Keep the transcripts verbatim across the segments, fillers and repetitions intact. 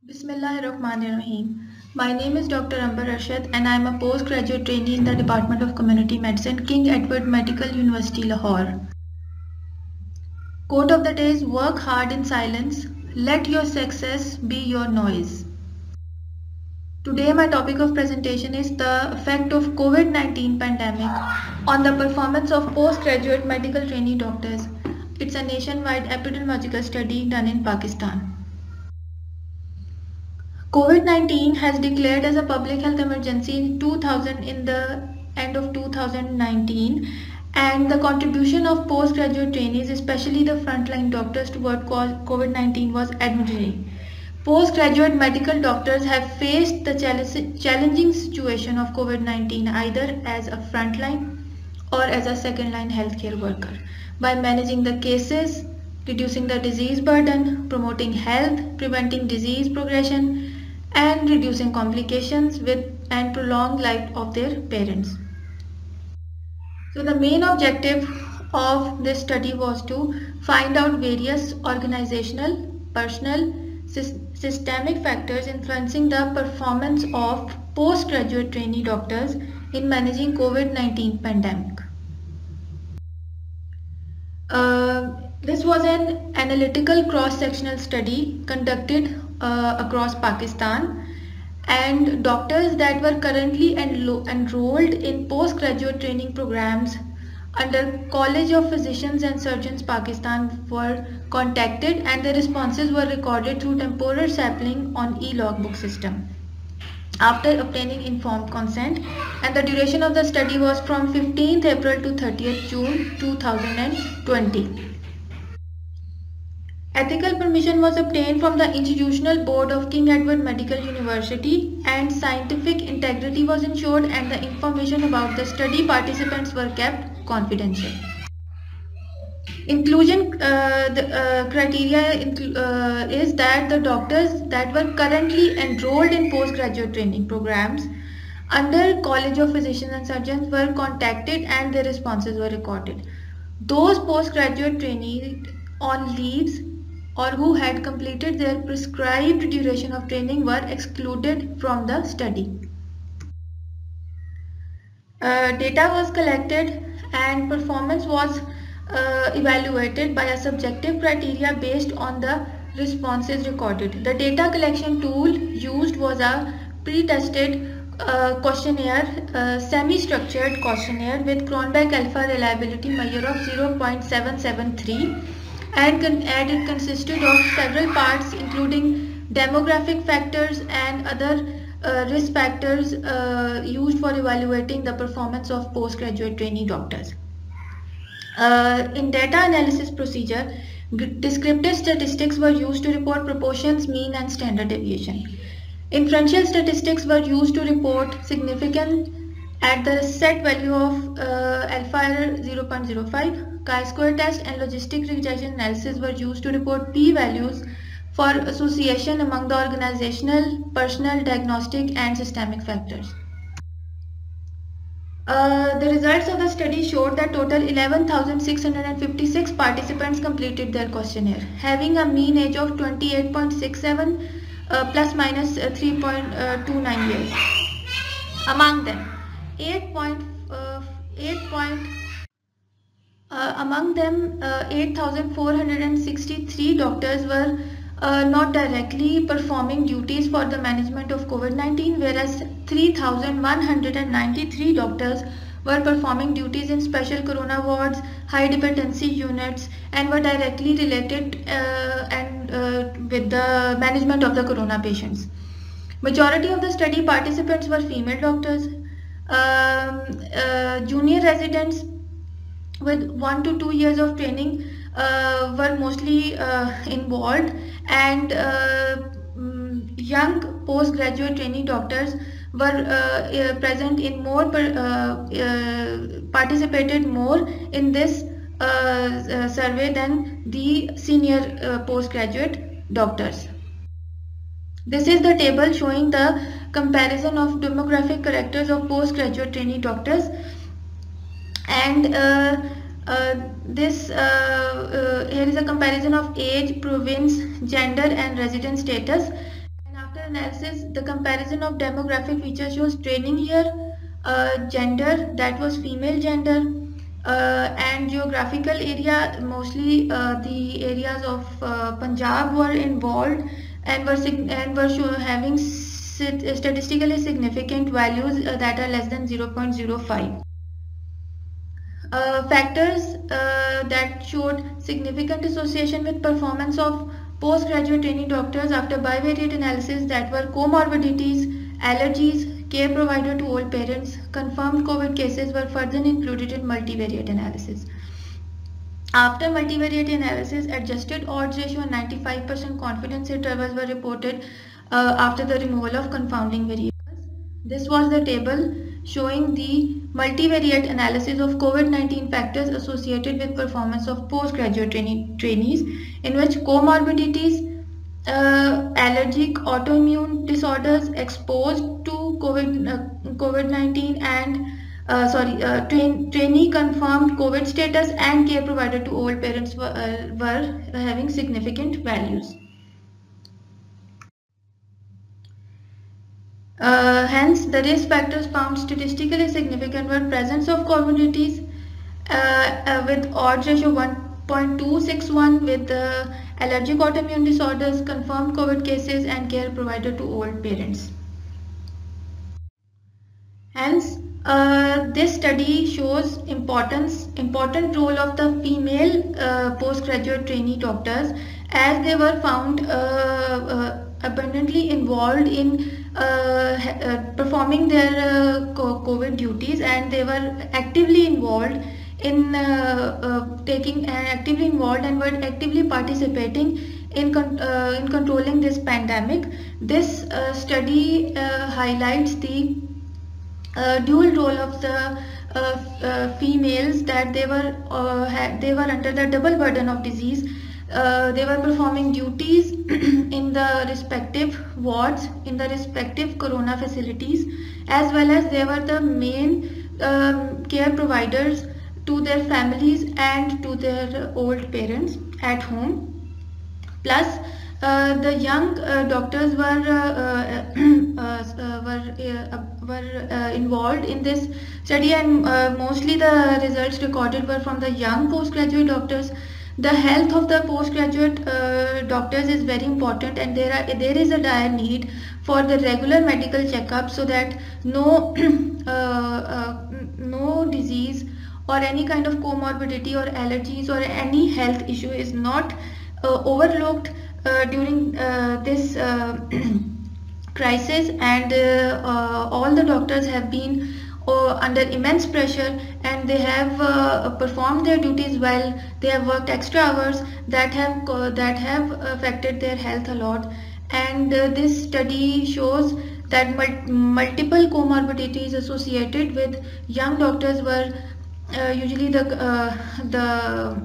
Bismillahirrahmanirrahim. My name is Doctor Amber Arshad and I am a postgraduate trainee in the Department of Community Medicine, King Edward Medical University, Lahore. Quote of the day is work hard in silence, let your success be your noise. Today my topic of presentation is the effect of COVID nineteen pandemic on the performance of postgraduate medical trainee doctors. It's a nationwide epidemiological study done in Pakistan. COVID nineteen has declared as a public health emergency in two thousand in the end of two thousand nineteen, and the contribution of postgraduate trainees, especially the frontline doctors, toward COVID nineteen was admirable. Postgraduate medical doctors have faced the challenging situation of COVID nineteen either as a frontline or as a second line healthcare worker by managing the cases, reducing the disease burden, promoting health, preventing disease progression, and reducing complications with and prolonged life of their parents. So the main objective of this study was to find out various organizational, personal, systemic factors influencing the performance of postgraduate trainee doctors in managing COVID nineteen pandemic. Uh, this was an analytical cross-sectional study conducted uh, across Pakistan, and doctors that were currently enlo enrolled in postgraduate training programs under College of Physicians and Surgeons Pakistan were contacted, and their responses were recorded through temporal sampling on e-logbook system after obtaining informed consent, and the duration of the study was from fifteenth April to thirtieth June two thousand twenty. Ethical permission was obtained from the Institutional Board of King Edward Medical University, and scientific integrity was ensured, and the information about the study participants were kept confidential. Inclusion uh, the, uh, criteria uh, is that the doctors that were currently enrolled in postgraduate training programs under College of Physicians and Surgeons were contacted and their responses were recorded. Those postgraduate trainees on leaves or who had completed their prescribed duration of training were excluded from the study. Uh, data was collected and performance was uh, evaluated by a subjective criteria based on the responses recorded. The data collection tool used was a pre-tested uh, questionnaire, uh, semi-structured questionnaire with Cronbach alpha reliability measure of zero point seven seven three. And, and it consisted of several parts including demographic factors and other uh, risk factors uh, used for evaluating the performance of postgraduate trainee doctors. Uh, in data analysis procedure, descriptive statistics were used to report proportions, mean and standard deviation. Inferential statistics were used to report significance at the set value of uh, alpha error zero point zero five. Chi-square test and logistic regression analysis were used to report p-values for association among the organizational, personal, diagnostic and systemic factors. Uh, the results of the study showed that total eleven thousand six hundred fifty-six participants completed their questionnaire, having a mean age of twenty-eight point six seven uh, plus minus uh, three point two nine years. Among them, eight point eight point Uh, among them, uh, eight thousand four hundred sixty-three doctors were uh, not directly performing duties for the management of COVID nineteen, whereas three thousand one hundred ninety-three doctors were performing duties in special corona wards, high dependency units, and were directly related uh, and uh, with the management of the corona patients. Majority of the study participants were female doctors. Um, uh, junior residents with one to two years of training uh, were mostly uh, involved, and uh, young postgraduate trainee doctors were uh, present in more per, uh, uh, participated more in this uh, survey than the senior uh, postgraduate doctors. This is the table showing the comparison of demographic characters of postgraduate trainee doctors. And uh, uh, this uh, uh, here is a comparison of age, province, gender and residence status. And analysis, the comparison of demographic features shows training year, uh, gender, that was female gender, uh, and geographical area, mostly uh, the areas of uh, Punjab were involved and were and were show, having statistically significant values uh, that are less than zero point zero five. Uh, factors uh, that showed significant association with performance of postgraduate trainee doctors after bivariate analysis, that were comorbidities, allergies, care provided to old parents. Confirmed COVID cases were further included in multivariate analysis. After multivariate analysis, adjusted odds ratio and ninety-five percent confidence intervals were reported uh, after the removal of confounding variables. This was the table showing the multivariate analysis of COVID nineteen factors associated with performance of postgraduate trainee, trainees, in which comorbidities, uh, allergic, autoimmune disorders exposed to COVID, uh, COVID nineteen and uh, sorry, uh, train, trainee confirmed COVID status and care provided to old parents were, uh, were having significant values. Uh, hence, the risk factors found statistically significant were presence of comorbidities uh, uh, with odds ratio one point two six one, with uh, allergic autoimmune disorders, confirmed COVID cases, and care provided to old parents. Hence, uh, this study shows importance important role of the female uh, postgraduate trainee doctors, as they were found uh, uh, abundantly involved in uh, uh, performing their uh, COVID duties, and they were actively involved in uh, uh, taking uh, actively involved and were actively participating in con uh, in controlling this pandemic. This uh, study uh, highlights the uh, dual role of the uh, uh, females, that they were uh, had, they were under the double burden of disease. Uh, they were performing duties in the respective wards, in the respective corona facilities, as well as they were the main um, care providers to their families and to their old parents at home. Plus, uh, the young uh, doctors were uh, uh, uh, were uh, were uh, involved in this study, and uh, mostly the results recorded were from the young postgraduate doctors. The health of the postgraduate uh, doctors is very important, and there are there is a dire need for the regular medical checkup, so that no uh, uh, no disease or any kind of comorbidity or allergies or any health issue is not uh, overlooked uh, during uh, this uh, crisis. And uh, uh, all the doctors have been uh, under immense pressure, and they have uh, performed their duties well. They have worked extra hours that have uh, that have affected their health a lot. And uh, this study shows that mul multiple comorbidities associated with young doctors were uh, usually the uh, the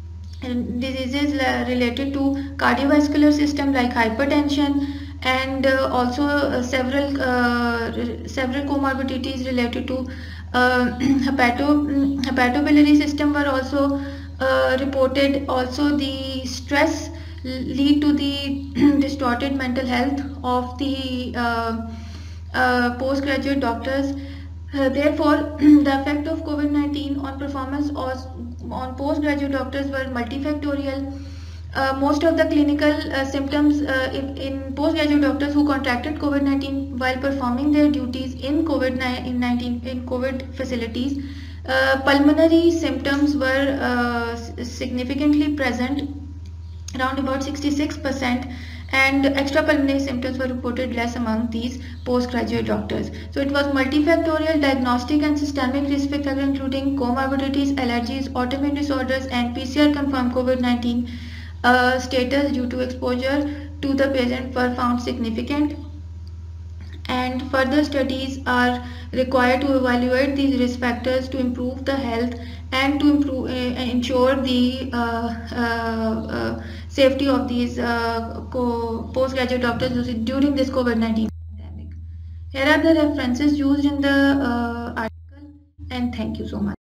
diseases related to cardiovascular system, like hypertension, and uh, also uh, several uh, several comorbidities related to uh, hepato hepatobiliary system were also uh, reported. Also, the stress lead to the distorted mental health of the uh, uh, postgraduate doctors. Uh, therefore, the effect of COVID nineteen on performance on postgraduate doctors were multifactorial. Uh, most of the clinical uh, symptoms uh, in, in postgraduate doctors who contracted COVID nineteen while performing their duties in COVID nineteen in COVID facilities, uh, pulmonary symptoms were uh, significantly present, around about sixty-six percent, and extrapulmonary symptoms were reported less among these postgraduate doctors. So it was multifactorial, diagnostic and systemic risk factors including comorbidities, allergies, autoimmune disorders, and P C R confirmed COVID nineteen uh, status due to exposure to the patient were found significant. And further studies are required to evaluate these risk factors to improve the health and to improve, uh, ensure the uh, uh, uh, safety of these uh, postgraduate doctors during this COVID nineteen pandemic. Here are the references used in the uh, article, and thank you so much.